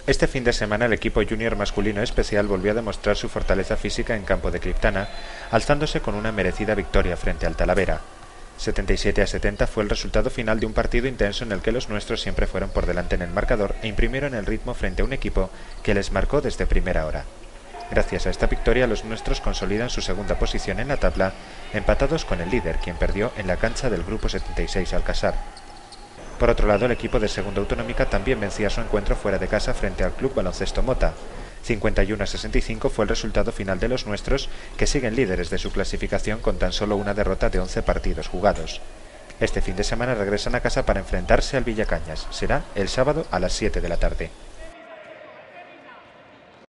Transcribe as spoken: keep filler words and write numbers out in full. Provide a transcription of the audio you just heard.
Este fin de semana el equipo junior masculino especial volvió a demostrar su fortaleza física en campo de Criptana, alzándose con una merecida victoria frente al Talavera. setenta y siete a setenta fue el resultado final de un partido intenso en el que los nuestros siempre fueron por delante en el marcador e imprimieron el ritmo frente a un equipo que les marcó desde primera hora. Gracias a esta victoria los nuestros consolidan su segunda posición en la tabla, empatados con el líder, quien perdió en la cancha del grupo setenta y seis Alcasar. Por otro lado, el equipo de Segunda Autonómica también vencía su encuentro fuera de casa frente al Club Baloncesto Mota. cincuenta y uno a sesenta y cinco fue el resultado final de los nuestros, que siguen líderes de su clasificación con tan solo una derrota de once partidos jugados. Este fin de semana regresan a casa para enfrentarse al Villacañas. Será el sábado a las siete de la tarde.